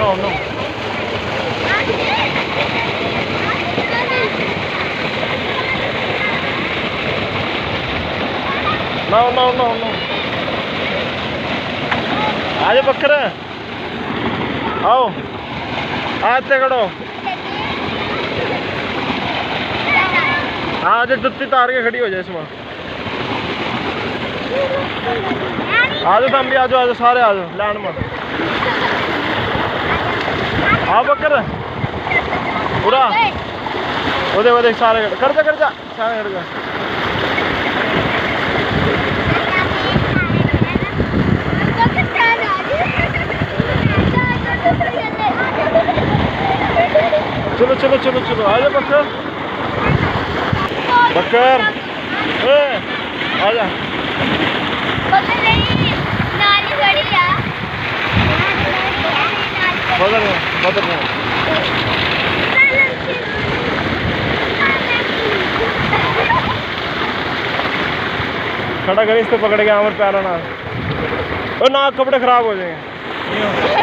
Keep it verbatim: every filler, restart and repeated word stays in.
No no no no no no आज बकर आओ आते करो आज जुत्ती तार के खड़ी हो जाए इसमें आ जाओ तुम भी आ जाओ आ जाओ सारे आ जाओ लैंड में आ बकर पूरा वो वो सारे कर जा कर जा सारे कर जा चलो चलो चलो चलो आ जा बकर बकर ए आ जा बदल बदल खड़ा करें इसको पकड़ के हमारे पैरों ना और ना कपड़े खराब हो जाएंगे।